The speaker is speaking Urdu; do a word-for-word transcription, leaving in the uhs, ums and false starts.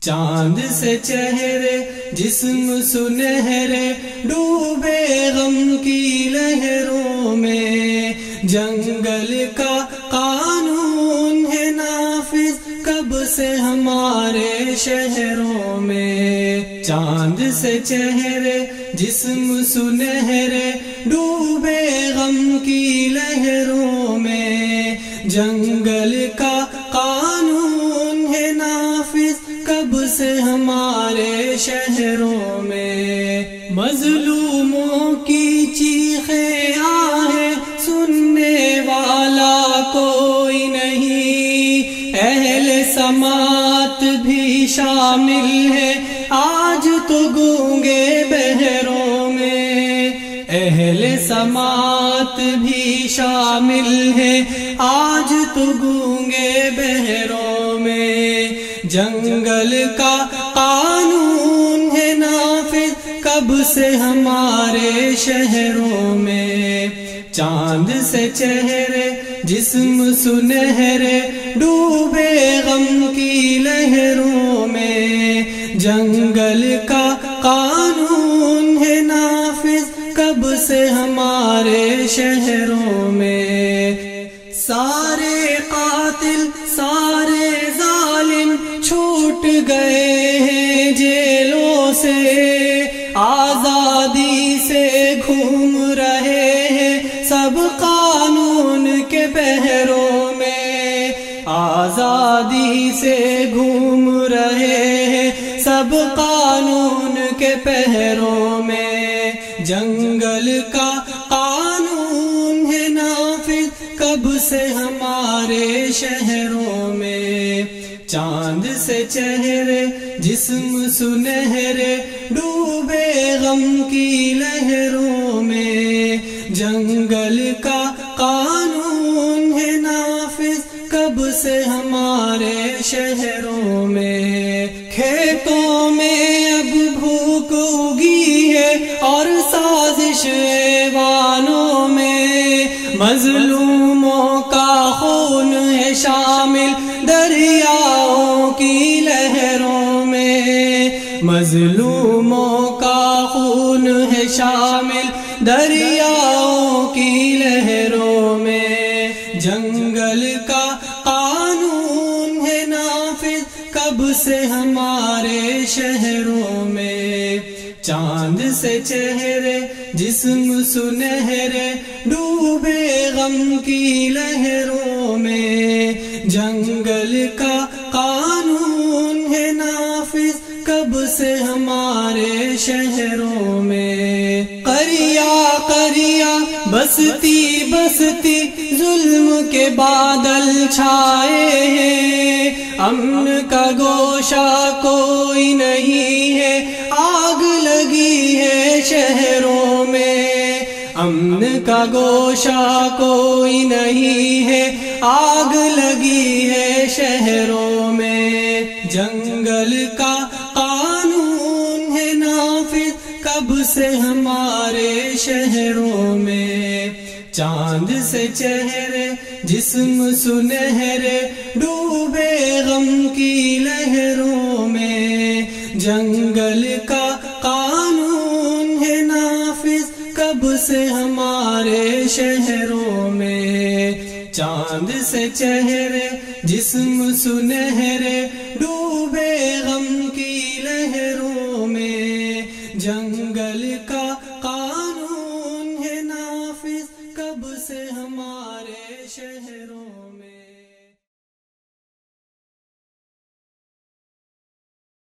چاند سے چہرے جسم سنہرے ڈوبے غم کی لہروں میں، جنگل کا قانون ہے نافذ کب سے ہمارے شہروں میں۔ چاند سے چہرے جسم سنہرے ڈوبے غم کی لہروں میں، جنگل کا قانون ہے نافذ کب سے ہمارے شہروں میں۔ مظلوموں کی چیخیں آہیں سننے والا کوئی نہیں، اہل سماعت بھی شامل ہے آج تو گونگے بہروں میں، اہل سماعت بھی شامل ہے آج تو گونگے بہروں میں۔ جنگل کا قانون ہے نافذ کب سے ہمارے شہروں میں۔ چاند سے چہرے جسم سنہرے ڈوبے غم کی لہروں میں، جنگل کا قانون ہے نافذ کب سے ہمارے شہروں میں۔ سارے قاتل سارے ظالم چھوٹ گئے ہیں جیلوں سے، آزادی سے گھوم رہے ہیں سب قانون کے پہروں میں، آزادی سے گھوم رہے ہیں سب قانون کے پہروں میں۔ جنگل کا قانون ہے نافذ کب سے ہمارے شہروں میں۔ چاند سے چہرے جسم سنہرے ڈوبے غم کی لہروں میں، جنگل کا قانون ہے نافذ کب سے ہمارے شہروں میں۔ کھیتوں میں اب بھوک اگی ہے اور سازش ایوانوں میں، مظلوموں کا خون ہے شامل دریاؤں کی لہروں میں، مظلوموں کا خون ہے شامل دریاؤں کی لہروں میں۔ جنگل کا قانون ہے نافذ کب سے ہمارے شہروں میں۔ چاند سے چہرے جسم سنہرے ڈوبے غم کی لہروں میں، جنگل کا قانون ہے نافذ کب سے ہمارے شہروں میں۔ قریہ قریہ بستی بستی ظلم کے بادل چھائے ہیں، امن کا گوشہ کوئی نہیں ہے آگ لگی ہے شہروں میں، امن کا گوشہ کوئی نہیں ہے آگ لگی ہے شہروں میں۔ جنگل کا قانون ہے نافذ کب سے ہمارے شہروں میں۔ چاند سے چہرے جسم سنہرے ڈوبے غم کی لہروں میں، جنگل کا قانون ہے نافذ کب سے ہمارے شہروں میں۔ چاند سے چہرے جسم سنہرے ڈوبے غم کی لہروں میں، جنگل کا قانون ہے نافذ کب سے ہمارے شہروں میں۔